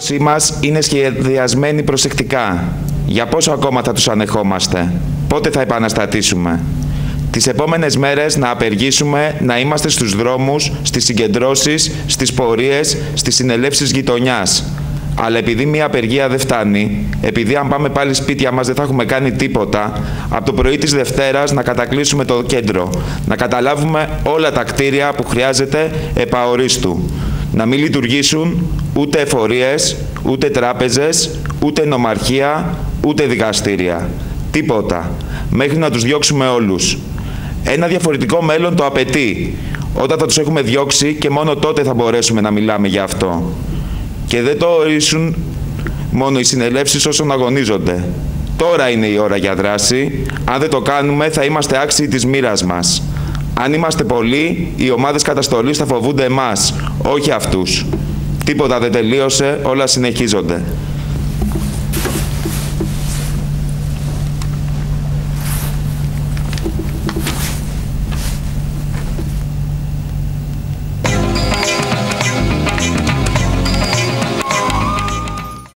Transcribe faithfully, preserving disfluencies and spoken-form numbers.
μας είναι σχεδιασμένη προσεκτικά. Για πόσο ακόμα θα τους ανεχόμαστε? Πότε θα επαναστατήσουμε? Τις επόμενες μέρες να απεργήσουμε, να είμαστε στους δρόμους, στις συγκεντρώσεις, στις πορείες, στις συνελεύσεις γειτονιάς. Αλλά επειδή μια απεργία δεν φτάνει, επειδή αν πάμε πάλι σπίτια μας δεν θα έχουμε κάνει τίποτα, από το πρωί της Δευτέρας να κατακλείσουμε το κέντρο, να καταλάβουμε όλα τα κτίρια που χρειάζεται επαορίστου. Να μην λειτουργήσουν ούτε εφορίες, ούτε τράπεζες, ούτε νομαρχία, ούτε δικαστήρια. Τίποτα. Μέχρι να τους διώξουμε όλους. Ένα διαφορετικό μέλλον το απαιτεί. Όταν θα τους έχουμε διώξει και μόνο τότε θα μπορέσουμε να μιλάμε για αυτό. Και δεν το ορίσουν μόνο οι συνελεύσεις όσων αγωνίζονται. Τώρα είναι η ώρα για δράση. Αν δεν το κάνουμε θα είμαστε άξιοι της μοίρας μας. Αν είμαστε πολλοί, οι ομάδες καταστολής θα φοβούνται εμάς, όχι αυτούς. Τίποτα δεν τελείωσε, όλα συνεχίζονται.